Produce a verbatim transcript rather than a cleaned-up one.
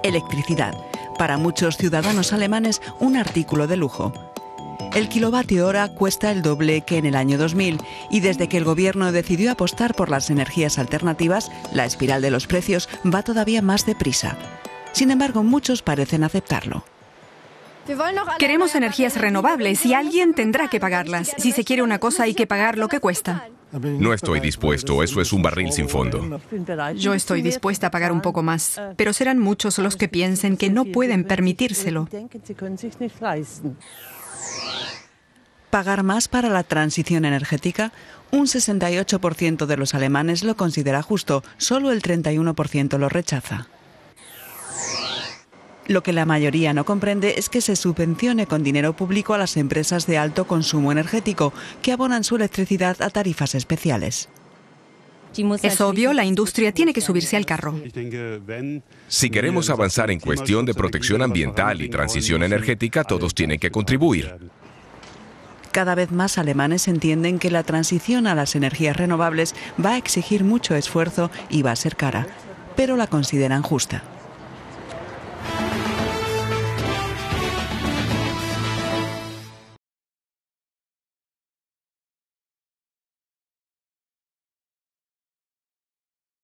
electricidad. Para muchos ciudadanos alemanes, un artículo de lujo. El kilovatio hora cuesta el doble que en el año dos mil y desde que el gobierno decidió apostar por las energías alternativas, la espiral de los precios va todavía más deprisa. Sin embargo, muchos parecen aceptarlo. Queremos energías renovables y alguien tendrá que pagarlas. Si se quiere una cosa hay que pagar lo que cuesta. No estoy dispuesto, eso es un barril sin fondo. Yo estoy dispuesta a pagar un poco más, pero serán muchos los que piensen que no pueden permitírselo. ¿Pagar más para la transición energética? Un sesenta y ocho por ciento de los alemanes lo considera justo, solo el treinta y uno por ciento lo rechaza. Lo que la mayoría no comprende es que se subvencione con dinero público a las empresas de alto consumo energético, que abonan su electricidad a tarifas especiales. Es obvio, la industria tiene que subirse al carro. Si queremos avanzar en cuestión de protección ambiental y transición energética, todos tienen que contribuir. Cada vez más alemanes entienden que la transición a las energías renovables va a exigir mucho esfuerzo y va a ser cara, pero la consideran justa.